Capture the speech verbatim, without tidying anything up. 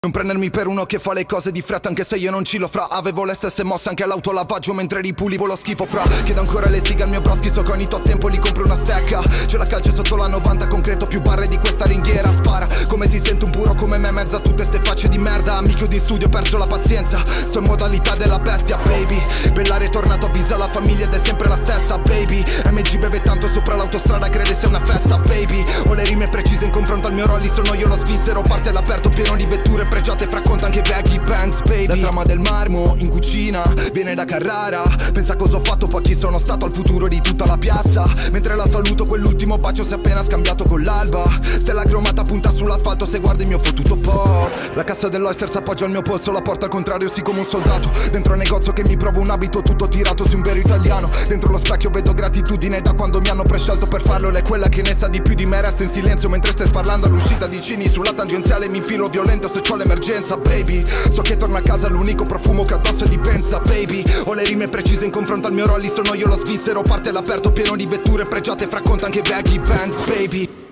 Non prendermi per uno che fa le cose di fretta, anche se io non ci lo fra. Avevo le stesse mosse anche all'autolavaggio mentre ripulivo lo schifo fra. Chiedo ancora le siga al mio broschi, so che ogni tot tempo li compro una stecca. C'è la calce sotto la novanta, concreto più barre di questa ringhiera. Spara, come si sente un puro come me, mezza tutte ste facce di merda. Mi chiudi in studio, ho perso la pazienza, sto in modalità della bestia, baby. Bellare è tornato, avvisa la famiglia ed è sempre la stessa, baby. M G beve tanto sopra l'autostrada, crede sia una festa, baby. Ho le rime precise in confronto al mio Rolli, sono io lo svizzero. Parte all'aperto pieno di vetture pregiate, racconta anche vecchi Benz, baby. La trama del marmo in cucina viene da Carrara. Pensa cosa ho fatto, poi chi sono stato, al futuro di tutta la piazza. Mentre la saluto quell'ultimo bacio si è appena scambiato con l'alba. Stella cromata punta sull'asfalto se guardi il mio fottuto pop. La cassa dell'Oyster s'appoggia al mio polso, la porta al contrario sì come un soldato. Dentro un negozio che mi provo un abito tutto tirato su un vero italiano. Dentro lo specchio vedo gratitudine da quando mi hanno prescelto per farlo. Lei è quella che ne sa di più di me, resta in silenzio mentre stai parlando all'uscita di Cini. Sulla tangenziale mi infilo violento se c'ho l'emergenza, baby. So che torno a casa, l'unico profumo che addosso è di pensa, baby. Ho le rime precise in confronto al mio Rolli, sono io lo svizzero. Parte all'aperto pieno di vetture pregiate, racconta anche vecchi Benz, baby.